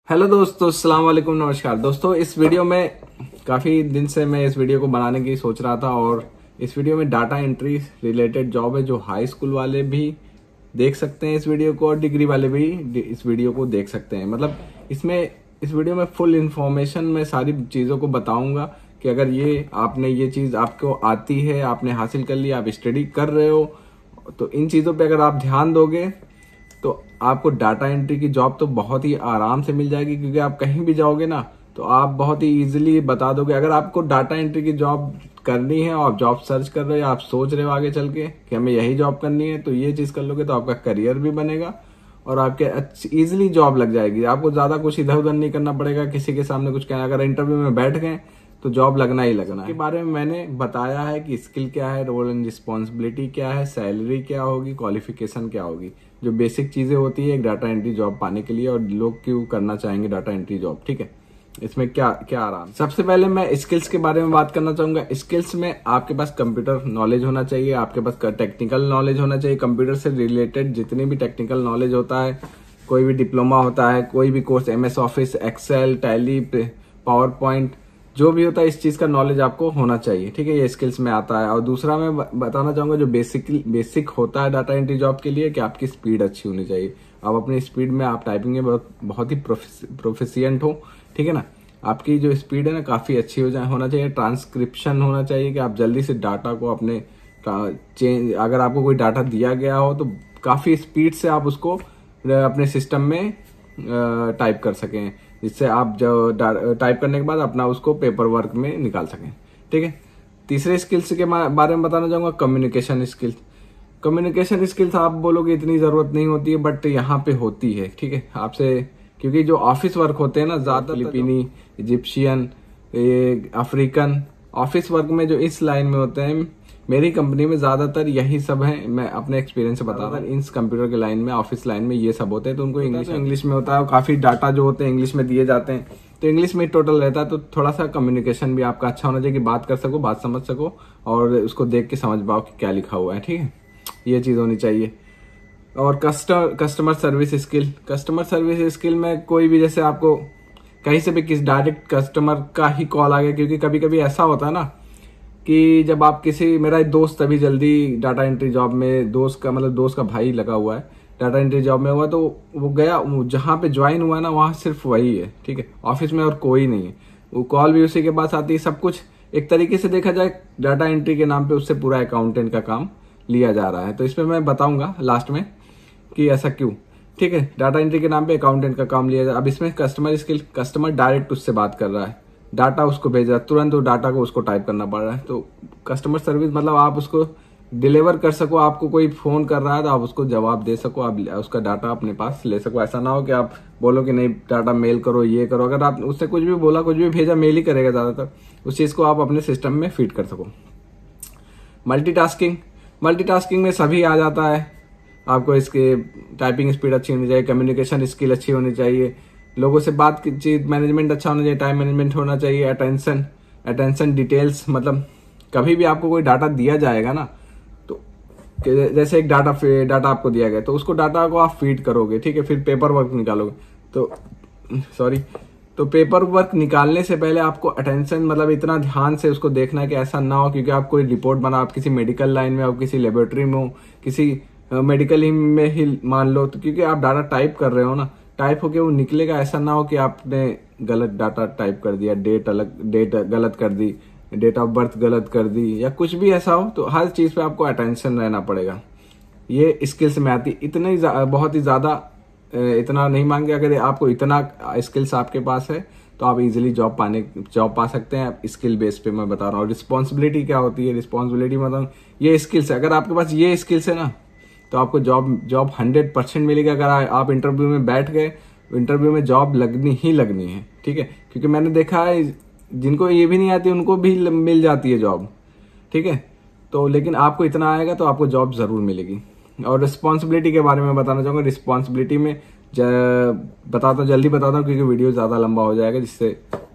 Hello दोस्तों, अस्सलाम वालेकुम, नमस्कार दोस्तों। इस वीडियो में काफ़ी दिन से मैं इस वीडियो को बनाने की सोच रहा था और इस वीडियो में डाटा एंट्री रिलेटेड जॉब है जो हाई स्कूल वाले भी देख सकते हैं इस वीडियो को और डिग्री वाले भी इस वीडियो को देख सकते हैं। मतलब इस वीडियो में फुल इन्फॉर्मेशन मैं सारी चीज़ों को बताऊंगा कि अगर ये चीज़ आपको आती है, आपने हासिल कर लिया, आप स्टडी कर रहे हो, तो इन चीज़ों पर अगर आप ध्यान दोगे तो आपको डाटा एंट्री की जॉब तो बहुत ही आराम से मिल जाएगी, क्योंकि आप कहीं भी जाओगे ना तो आप बहुत ही इजीली बता दोगे। अगर आपको डाटा एंट्री की जॉब करनी है और आप जॉब सर्च कर रहे हो, आप सोच रहे हो आगे चल के कि हमें यही जॉब करनी है, तो ये चीज कर लोगे तो आपका करियर भी बनेगा और आपके इजीली जॉब लग जाएगी। आपको ज्यादा कुछ इधर उधर नहीं करना पड़ेगा, किसी के सामने कुछ कहना। अगर इंटरव्यू में बैठ गए तो जॉब लगना ही लगना है। इसके बारे में मैंने बताया है कि स्किल क्या है, रोल एंड रिस्पॉन्सिबिलिटी क्या है, सैलरी क्या होगी, क्वालिफिकेशन क्या होगी, जो बेसिक चीजें होती है एक डाटा एंट्री जॉब पाने के लिए और लोग क्यों करना चाहेंगे डाटा एंट्री जॉब। ठीक है, इसमें क्या क्या आराम। सबसे पहले मैं स्किल्स के बारे में बात करना चाहूंगा। स्किल्स में आपके पास कंप्यूटर नॉलेज होना चाहिए, आपके पास टेक्निकल नॉलेज होना चाहिए। कंप्यूटर से रिलेटेड जितनी भी टेक्निकल नॉलेज होता है, कोई भी डिप्लोमा होता है, कोई भी course, MS office, Excel, Tally, power point, जो भी होता है इस चीज का नॉलेज आपको होना चाहिए। ठीक है, ये स्किल्स में आता है। और दूसरा मैं बताना चाहूंगा जो बेसिक होता है डाटा एंट्री जॉब के लिए, कि आपकी स्पीड अच्छी होनी चाहिए। आप अपनी स्पीड में, आप टाइपिंग में बहुत ही प्रोफिशिएंट हो। ठीक है ना, आपकी जो स्पीड है ना काफी अच्छी होना चाहिए। ट्रांसक्रिप्शन होना चाहिए कि आप जल्दी से डाटा को अपने अगर आपको कोई डाटा दिया गया हो तो काफी स्पीड से आप उसको अपने सिस्टम में टाइप कर सकें, जिससे आप जो टाइप करने के बाद अपना उसको पेपर वर्क में निकाल सकें। ठीक है, तीसरे स्किल्स के बारे में बताना चाहूंगा, कम्युनिकेशन स्किल्स। कम्युनिकेशन स्किल्स आप बोलोगे इतनी जरूरत नहीं होती है, बट यहाँ पे होती है। ठीक है, आपसे, क्योंकि जो ऑफिस वर्क होते हैं ना, ज्यादा फिलिपीनी, इजिप्शियन, अफ्रीकन ऑफिस वर्क में जो इस लाइन में होते हैं, मेरी कंपनी में ज्यादातर यही सब है। मैं अपने एक्सपीरियंस से बता रहा हूँ, इस कंप्यूटर के लाइन में, ऑफिस लाइन में ये सब होते हैं। तो उनको इंग्लिश में होता है और काफी डाटा जो होते हैं इंग्लिश में दिए जाते हैं, तो इंग्लिश में टोटल रहता है। तो थोड़ा सा कम्युनिकेशन भी आपका अच्छा होना चाहिए कि बात कर सको, बात समझ सको और उसको देख के समझ पाओ कि क्या लिखा हुआ है। ठीक है, ये चीज होनी चाहिए। और customer service skill. Customer service skill में कोई भी, जैसे आपको कहीं से भी डायरेक्ट कस्टमर का ही कॉल आ गया, क्योंकि कभी कभी ऐसा होता है ना कि जब आप मेरा एक दोस्त अभी जल्दी डाटा एंट्री जॉब में, दोस्त का भाई लगा हुआ है डाटा एंट्री जॉब में हुआ, तो वो गया, जहां पे ज्वाइन हुआ ना वहां सिर्फ वही है। ठीक है, ऑफिस में और कोई नहीं है। वो कॉल भी उसी के पास आती है, सब कुछ एक तरीके से देखा जाए डाटा एंट्री के नाम पे उससे पूरा अकाउंटेंट का काम लिया जा रहा है। तो इसमें मैं बताऊंगा लास्ट में कि ऐसा क्यों। ठीक है, डाटा एंट्री के नाम पे अकाउंटेंट का काम लिया जाए। अब इसमें कस्टमर स्किल, कस्टमर डायरेक्ट उससे बात कर रहा है, डाटा उसको भेज रहा है, तुरंत वो डाटा को उसको टाइप करना पड़ रहा है। तो कस्टमर सर्विस मतलब आप उसको डिलीवर कर सको, आपको कोई फोन कर रहा है तो आप उसको जवाब दे सको, आप उसका डाटा अपने पास ले सको। ऐसा ना हो कि आप बोलो कि नहीं डाटा मेल करो, ये करो। अगर आप उससे कुछ भी बोला, कुछ भी भेजा, मेल ही करेगा ज्यादातर, उस चीज को आप अपने सिस्टम में फीड कर सको। मल्टीटास्किंग में सभी आ जाता है। आपको इसके टाइपिंग स्पीड अच्छी होनी चाहिए, कम्युनिकेशन स्किल अच्छी होनी चाहिए, लोगों से बातचीत मैनेजमेंट अच्छा होना चाहिए, टाइम मैनेजमेंट होना चाहिए, अटेंशन डिटेल्स। मतलब कभी भी आपको कोई डाटा दिया जाएगा ना, तो जैसे एक डाटा आपको दिया गया, तो उसको डाटा को आप फीड करोगे। ठीक है, फिर पेपर वर्क निकालोगे। तो पेपर वर्क निकालने से पहले आपको अटेंशन, मतलब इतना ध्यान से उसको देखना है कि ऐसा ना हो, क्योंकि आप कोई रिपोर्ट बना, आप किसी मेडिकल लाइन में हो, किसी लेबोरेटरी में हो, किसी मेडिकल में ही मान लो, तो क्योंकि आप डाटा टाइप कर रहे हो ना, टाइप होके वो निकलेगा। ऐसा ना हो कि आपने गलत डाटा टाइप कर दिया, डेट गलत कर दी, डेट ऑफ बर्थ गलत कर दी, या कुछ भी ऐसा हो। तो हर चीज पे आपको अटेंशन रहना पड़ेगा। ये स्किल्स में आती। बहुत ही ज्यादा इतना नहीं मांगे। अगर आपको इतना स्किल्स आपके पास है तो आप इजीली जॉब पा सकते हैं। स्किल बेस पे मैं बता रहा हूँ। रिस्पॉन्सिबिलिटी क्या होती है? रिस्पॉन्सिबिलिटी मतलब ये स्किल्स है। अगर आपके पास ये स्किल्स है ना, तो आपको जॉब 100% मिलेगी। अगर आप इंटरव्यू में बैठ गए, इंटरव्यू में जॉब लगनी ही लगनी है। ठीक है, क्योंकि मैंने देखा है जिनको ये भी नहीं आती उनको भी मिल जाती है जॉब। ठीक है, तो लेकिन आपको इतना आएगा तो आपको जॉब जरूर मिलेगी। और रिस्पॉन्सिबिलिटी के बारे में बताना चाहूंगा। रिस्पॉन्सिबिलिटी में जल्दी बताता हूँ क्योंकि वीडियो ज्यादा लंबा हो जाएगा, जिससे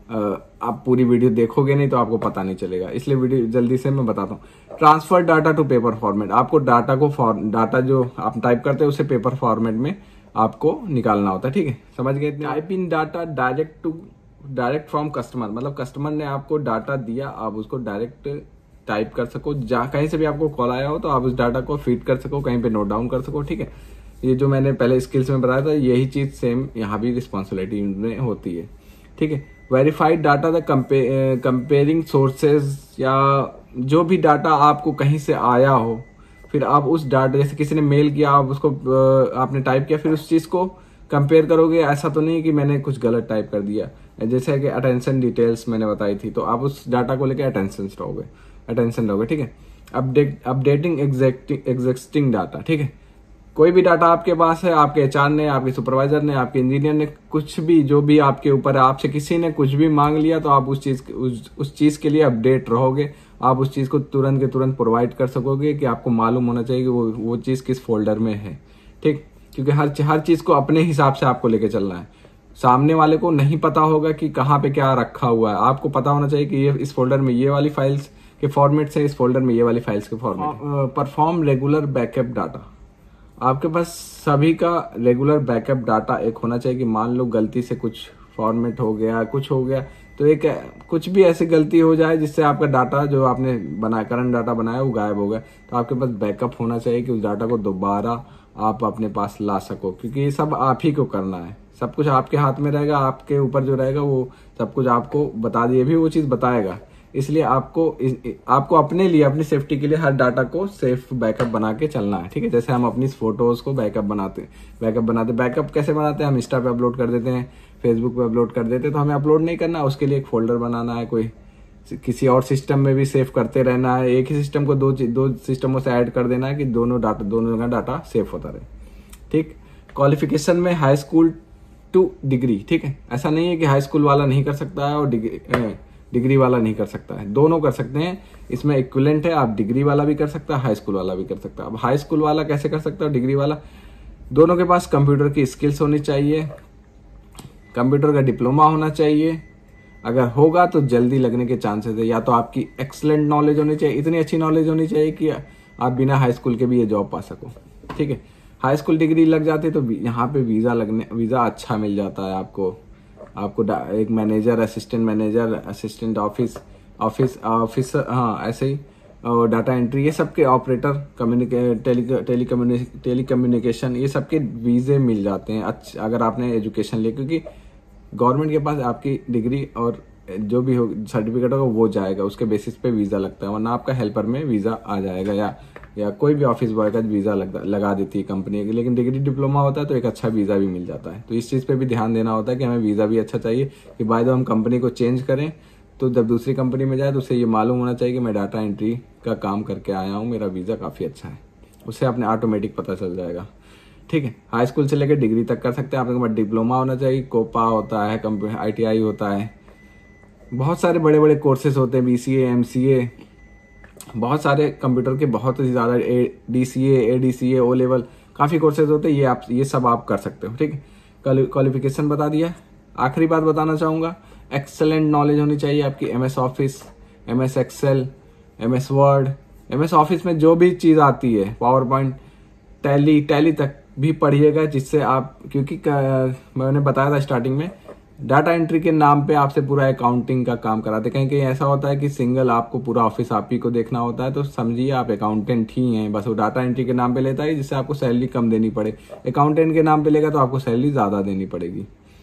आप पूरी वीडियो देखोगे नहीं तो आपको पता नहीं चलेगा, इसलिए वीडियो जल्दी से मैं बताता हूँ। Transfer data to paper format, आपको डाटा जो आप टाइप करते हैं उसे पेपर फॉर्मेट में आपको निकालना होता है, ठीक है, समझ गए। Type in data direct from customer, मतलब कस्टमर ने आपको डाटा दिया, आप उसको डायरेक्ट टाइप कर सको, जहाँ कहीं से भी आपको कॉल आया हो तो आप उस डाटा को फीड कर सको, कहीं पे नोट डाउन कर सको, ठीक है। ये जो मैंने पहले स्किल्स में बताया था यही चीज सेम यहाँ भी रिस्पॉन्सिबिलिटी में होती है, ठीक है। Verified data the comparing sources, या जो भी डाटा आपको कहीं से आया हो, फिर आप उस डाटा, जैसे किसी ने मेल किया, आप उसको आपने टाइप किया, फिर उस चीज को कंपेयर करोगे। ऐसा तो नहीं कि मैंने कुछ गलत टाइप कर दिया, जैसे कि अटेंशन डिटेल्स मैंने बताई थी, तो आप उस डाटा को लेकर अटेंशन रहोगे, ठीक है। अपडेटिंग एग्जिस्टिंग डाटा, ठीक है। कोई भी डाटा आपके पास है, आपके एचआर ने, आपके सुपरवाइजर ने, आपके इंजीनियर ने, कुछ भी जो भी आपके ऊपर है, आपसे किसी ने कुछ भी मांग लिया, तो आप उस चीज के लिए अपडेट रहोगे। आप उस चीज को तुरंत के तुरंत प्रोवाइड कर सकोगे कि आपको मालूम होना चाहिए कि वो चीज किस फोल्डर में है, ठीक। क्योंकि हर चीज को अपने हिसाब से आपको लेके चलना है। सामने वाले को नहीं पता होगा कि कहाँ पे क्या रखा हुआ है, आपको पता होना चाहिए कि ये इस फोल्डर में ये वाली फाइल्स के फॉर्मेट से, इस फोल्डर में ये वाली फाइल्स के format. Perform regular backup data, आपके पास सभी का रेगुलर बैकअप डाटा एक होना चाहिए कि मान लो गलती से कुछ फॉर्मेट हो गया, कुछ हो गया, तो एक कुछ भी ऐसी गलती हो जाए जिससे आपका डाटा जो आपने करंट डाटा बनाया वो गायब हो गया, तो आपके पास बैकअप होना चाहिए कि उस डाटा को दोबारा आप अपने पास ला सको, क्योंकि ये सब आप ही को करना है। सब कुछ आपके हाथ में रहेगा, आपके ऊपर जो रहेगा वो सब कुछ आपको बता दिए भी वो चीज बताएगा। इसलिए आपको अपने लिए, अपनी सेफ्टी के लिए हर डाटा को सेफ बैकअप बना के चलना है, ठीक है। जैसे हम अपनी फोटोज को बैकअप कैसे बनाते हैं, हम इंस्टा पे अपलोड कर देते हैं, फेसबुक पे अपलोड कर देते हैं, तो हमें अपलोड नहीं करना, उसके लिए एक फोल्डर बनाना है, कोई किसी और सिस्टम में भी सेव करते रहना है। एक ही सिस्टम को दो सिस्टमों से ऐड कर देना है कि दोनों का डाटा सेफ होता रहे, ठीक। क्वालिफिकेशन में हाई स्कूल टू डिग्री, ठीक है। ऐसा नहीं है कि हाई स्कूल वाला नहीं कर सकता है और डिग्री वाला नहीं कर सकता है, दोनों कर सकते हैं। इसमें इक्विवेलेंट है, आप डिग्री वाला भी कर सकता है, हाई स्कूल वाला भी कर सकता है। अब हाई स्कूल वाला कैसे कर सकता है, डिग्री वाला, दोनों के पास कंप्यूटर की स्किल्स होनी चाहिए, कंप्यूटर का डिप्लोमा होना चाहिए। अगर होगा तो जल्दी लगने के चांसेस है। या तो आपकी एक्सलेंट नॉलेज होनी चाहिए, इतनी अच्छी नॉलेज होनी चाहिए कि आप बिना हाई स्कूल के भी ये जॉब पा सको, ठीक है। हाई स्कूल डिग्री लग जाती है तो यहाँ पे वीजा अच्छा मिल जाता है आपको एक manager, assistant manager, assistant officer, हाँ ऐसे ही, और डाटा एंट्री, ये सब के ऑपरेटर, टेलीकम्युनिकेशन, ये सब के वीजे मिल जाते हैं अगर आपने एजुकेशन लिया, क्योंकि गवर्नमेंट के पास आपकी डिग्री और जो भी हो सर्टिफिकेट होगा वो जाएगा, उसके बेसिस पे वीजा लगता है, वरना आपका हेल्पर में वीजा आ जाएगा, या कोई भी ऑफिस बॉय का वीजा लगा देती है कंपनी की। लेकिन डिग्री डिप्लोमा होता है तो एक अच्छा वीजा भी मिल जाता है। तो इस चीज पे भी ध्यान देना होता है कि हमें वीजा भी अच्छा चाहिए, कि बाय द हम कंपनी को चेंज करें तो जब दूसरी कंपनी में जाए तो उसे ये मालूम होना चाहिए कि मैं डाटा एंट्री का काम करके आया हूँ, मेरा वीजा काफी अच्छा है, उसे अपने ऑटोमेटिक पता चल जाएगा, ठीक है। हाई स्कूल से लेकर डिग्री तक कर सकते हैं। आपके पास डिप्लोमा होना चाहिए, कोपा होता है, ITI होता है, बहुत सारे बड़े बड़े कोर्सेज होते हैं, BCA, MCA, बहुत सारे कंप्यूटर के बहुत ही ज्यादा DCA, ADCA, O लेवल, काफी कोर्सेज होते हैं। ये सब आप कर सकते हो, ठीक है। क्वालिफिकेशन बता दिया। आखिरी बात बताना चाहूंगा, एक्सेलेंट नॉलेज होनी चाहिए आपकी MS office, MS Excel, MS Word, MS office में जो भी चीज आती है, पावर पॉइंट, टैली तक भी पढ़िएगा, जिससे आप, क्योंकि मैंने बताया था स्टार्टिंग में, डाटा एंट्री के नाम पे आपसे पूरा अकाउंटिंग का काम कराते। कहीं कहीं ऐसा होता है कि सिंगल आपको पूरा ऑफिस आप ही को देखना होता है, तो समझिए आप अकाउंटेंट ही हैं, बस वो डाटा एंट्री के नाम पे लेता है जिससे आपको सैलरी कम देनी पड़े। अकाउंटेंट के नाम पे लेगा तो आपको सैलरी ज्यादा देनी पड़ेगी,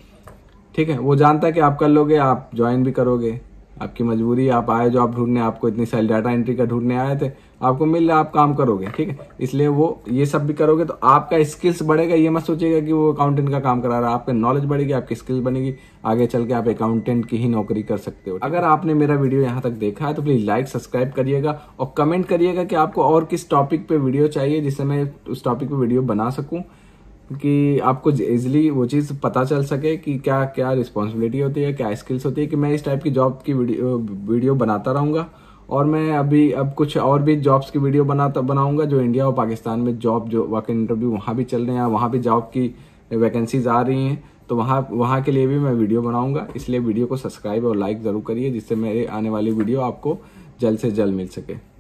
ठीक है। वो जानता है कि आप कर लोगे, आप ज्वाइन भी करोगे, आपकी मजबूरी, आप आए जॉब ढूंढने, आपको इतनी सारी डाटा एंट्री का ढूंढने आए थे, आपको मिल रहा, आप काम करोगे, ठीक है। इसलिए वो ये सब भी करोगे तो आपका स्किल्स बढ़ेगा। ये मत सोचिएगा कि वो अकाउंटेंट का काम करा रहा है, आपका नॉलेज बढ़ेगी, आपकी स्किल्स बनेगी, आगे चल के आप अकाउंटेंट की ही नौकरी कर सकते हो। अगर आपने मेरा वीडियो यहाँ तक देखा है तो प्लीज लाइक, सब्सक्राइब करिएगा और कमेंट करिएगा कि आपको और किस टॉपिक पे वीडियो चाहिए, जिससे मैं उस टॉपिक पे वीडियो बना सकूं, कि आपको इजिली वो चीज पता चल सके कि क्या क्या रिस्पॉन्सिबिलिटी होती है, क्या स्किल्स होती है, कि मैं इस टाइप की जॉब की वीडियो बनाता रहूंगा। और मैं अब कुछ और भी जॉब्स की वीडियो बनाऊंगा, जो इंडिया और पाकिस्तान में जॉब, जो वर्क इंटरव्यू वहां भी चल रहे हैं, वहां भी जॉब की वैकेंसीज आ रही हैं, तो वहाँ के लिए भी मैं वीडियो बनाऊंगा। इसलिए वीडियो को सब्सक्राइब और लाइक ज़रूर करिए, जिससे मेरे आने वाली वीडियो आपको जल्द से जल्द मिल सके।